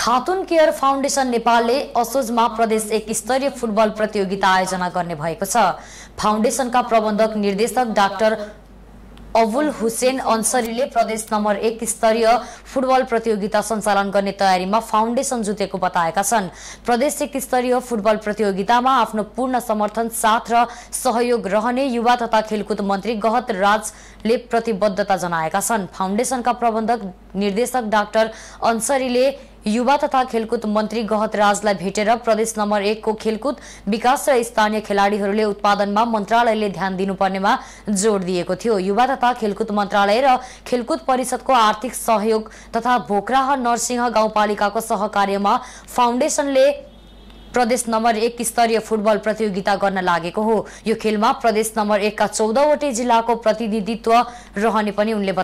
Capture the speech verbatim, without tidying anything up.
Khatun care foundation नेपालले असोजमा प्रदेश एक स्तरीय फुटबल प्रतियोगिता आयोजना गर्ने भएको छ। फाउन्डेसनका प्रबन्धक निर्देशक डाक्टर अबुल हुसेन अन्सरीले प्रदेश नम्बर एक स्तरीय फुटबल प्रतियोगिता सञ्चालन गर्ने तयारीमा फाउन्डेसन जुटेको बताएका छन्। प्रदेश एक स्तरीय फुटबल प्रतियोगितामा आफ्नो पूर्ण समर्थन, साथ र सहयोग रहने युवा तथा खेलकुद मन्त्री गहत राजले प्रतिबद्धता जनाएका छन्। फाउन्डेसनका प्रबन्धक निर्देशक डाक्टर अन्सरीले युवा तथा खेलकुद मन्त्री गहत राजलाई भेटेर प्रदेश नम्बर एक को खेलकुद विकास र स्थानीय खेलाडीहरूले उत्पादनमा मन्त्रालयले ध्यान दिनुपर्नेमा जोड दिएको थियो। युवा तथा खेलकुद मन्त्रालय र खेलकुद परिषदको आर्थिक सहयोग तथा भोक्राह नरसिंह गाउँपालिकाको सहकार्यमा फाउन्डेसनले प्रदेश नम्बर एक स्तरीय फुटबल प्रतियोगिता गर्न लागेको हो। यो खेलमा प्रदेश नम्बर एक का चौधवटै जिल्लाको प्रतिनिधित्व रहने पनि उनले